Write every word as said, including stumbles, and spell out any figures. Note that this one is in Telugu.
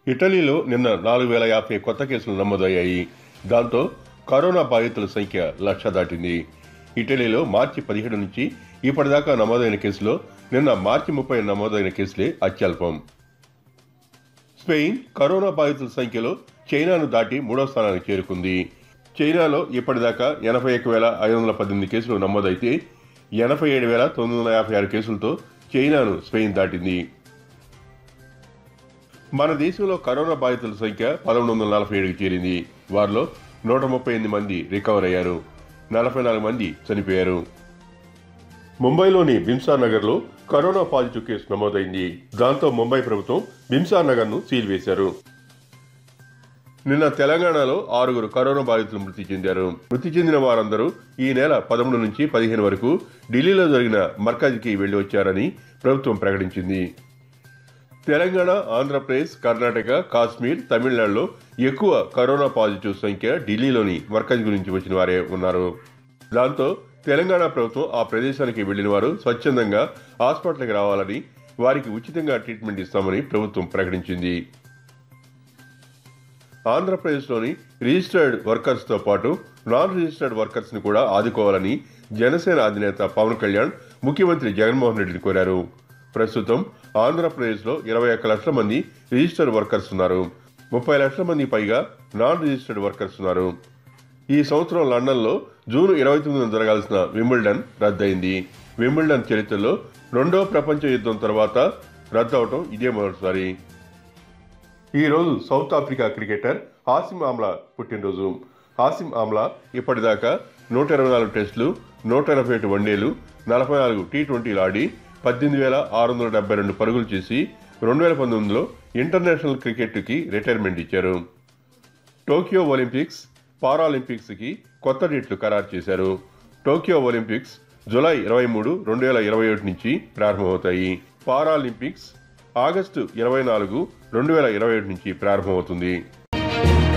ఇటలీలో నిన్న నాలుగు వేల యాభై కొత్త కేసులు నమోదయ్యాయి. దాంతో కరోనా బాధితుల సంఖ్య లక్ష దాటింది. ఇటలీలో మార్చి పదిహేడు నుంచి ఇప్పటిదాకా నమోదైన కేసులో నిన్న మార్చి ముప్పై నమోదైన కేసులే అత్యల్పం. స్పెయిన్ కరోనా బాధితుల సంఖ్యలో చైనాను దాటి మూడో స్థానానికి చేరుకుంది. చైనాలో ఇప్పటిదాకా ఎనభై ఒక వేల ఐదు వందల పద్దెనిమిది కేసులు నమోదైతే ఎనభై ఏడు వేల తొమ్మిది వందల యాభై ఆరు కేసులతో చైనాను స్పెయిన్ దాటింది. మన దేశంలో కరోనా బాధితుల సంఖ్య పదకొండు వందల నలభై ఏడుకి చేరింది. వారిలో నూట ముప్పై ఎనిమిది మంది రికవర్ అయ్యారు. నలభై నాలుగు మంది చనిపోయారు. ముంబైలోని బింసార్ నగర్ లో కరోనా పాజిటివ్ కేసు నమోదైంది. దాంతో ముంబై ప్రభుత్వం బింసార్ నగర్ ను సీల్ వేశారు. నిన్న తెలంగాణలో ఆరుగురు కరోనా బాధితులు మృతి చెందారు. మృతి చెందిన వారందరూ ఈ నెల పదమూడు నుంచి పదిహేను వరకు ఢిల్లీలో జరిగిన మర్కజ్కి వెళ్లి వచ్చారని ప్రభుత్వం ప్రకటించింది. తెలంగాణ, ఆంధ్రప్రదేశ్, కర్ణాటక, కాశ్మీర్, తమిళనాడులో ఎక్కువ కరోనా పాజిటివ్ సంఖ్య ఢిల్లీలోని మర్కజ్ గురించి వచ్చిన వారే ఉన్నారు. దాంతో తెలంగాణ ప్రభుత్వం ఆ ప్రదేశానికి వెళ్లిన వారు స్వచ్ఛందంగా హాస్పిటల్కి రావాలని, వారికి ఉచితంగా ట్రీట్మెంట్ ఇస్తామని ప్రభుత్వం ప్రకటించింది. ఆంధ్రప్రదేశ్లోని రిజిస్టర్డ్ వర్కర్స్ తో పాటు నాన్ రిజిస్టర్డ్ వర్కర్స్ ని కూడా ఆదుకోవాలని జనసేన అధినేత పవన్ కళ్యాణ్ ముఖ్యమంత్రి జగన్మోహన్ రెడ్డిని కోరారు. ప్రస్తుతం ఆంధ్రప్రదేశ్లో ఇరవై ఒక్క లక్షల మంది రిజిస్టర్డ్ వర్కర్స్ ఉన్నారు. ముప్పై లక్షల మంది పైగా నాన్ రిజిస్టర్డ్ వర్కర్స్ ఉన్నారు. ఈ సంవత్సరం లండన్లో జూన్ ఇరవై తొమ్మిదిన జరగాల్సిన వింబుల్డన్ రద్దయింది. వింబుల్డన్ చరిత్రలో రెండో ప్రపంచ యుద్ధం తర్వాత రద్దవటం ఇదే మొదటిసారి. ఈ రోజు South Africa cricketer Hashim Amla పుట్టినరోజు. హాసిం ఆమ్లా ఇప్పటిదాకా నూట ఇరవై నాలుగు టెస్టులు, నూట ఎనభై ఒకటి వన్డేలు, నలభై నాలుగు టీ ట్వంటీలు ఆడి పద్దెనిమిది వేల ఆరు వందల డెబ్బై రెండు పరుగులు చేసి రెండు వేల పంతొమ్మిదిలో ఇంటర్నేషనల్ క్రికెట్కి రిటైర్మెంట్ ఇచ్చారు. టోక్యో ఒలింపిక్స్, పారాలింపిక్స్కి కొత్త డేట్లు ఖరారు చేశారు. టోక్యో ఒలింపిక్స్ జూలై ఇరవై మూడు రెండు వేల ఇరవై ఒకటి నుంచి ప్రారంభమవుతాయి. పారాలింపిక్స్ ఆగస్టు ఇరవై నాలుగు రెండు వేల ఇరవై ఒకటి నుంచి ప్రారంభమవుతుంది.